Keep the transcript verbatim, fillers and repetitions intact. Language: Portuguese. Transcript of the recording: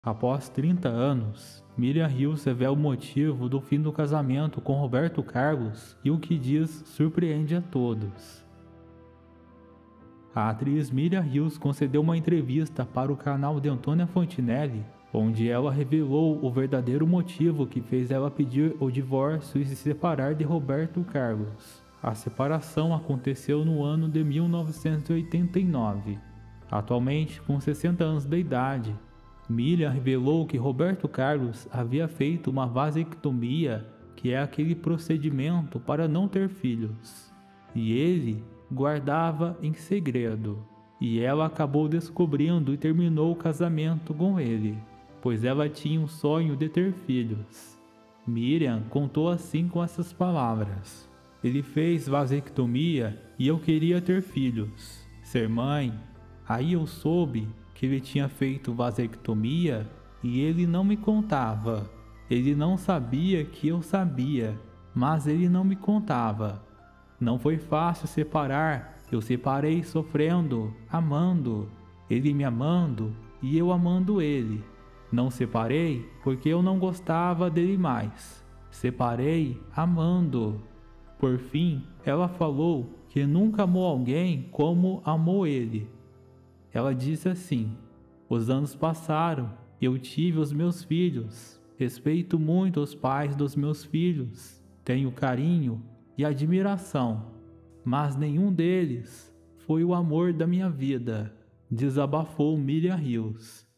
Após trinta anos, Miriam Hills revela o motivo do fim do casamento com Roberto Carlos e o que diz surpreende a todos. A atriz Miriam Hills concedeu uma entrevista para o canal de Antônia Fontinelli, onde ela revelou o verdadeiro motivo que fez ela pedir o divórcio e se separar de Roberto Carlos. A separação aconteceu no ano de mil novecentos e oitenta e nove. Atualmente, com sessenta anos de idade, Miriam revelou que Roberto Carlos havia feito uma vasectomia, que é aquele procedimento para não ter filhos, e ele guardava em segredo, e ela acabou descobrindo e terminou o casamento com ele, pois ela tinha um sonho de ter filhos. Miriam contou assim com essas palavras: ele fez vasectomia e eu queria ter filhos, ser mãe. Aí eu soube que ele tinha feito vasectomia e ele não me contava. Ele não sabia que eu sabia, mas ele não me contava. Não foi fácil separar, eu separei sofrendo, amando, ele me amando e eu amando ele. Não separei porque eu não gostava dele mais. Separei amando. Por fim, ela falou que nunca amou alguém como amou ele. Ela disse assim: os anos passaram, eu tive os meus filhos, respeito muito os pais dos meus filhos, tenho carinho e admiração, mas nenhum deles foi o amor da minha vida, desabafou Miriam Hills.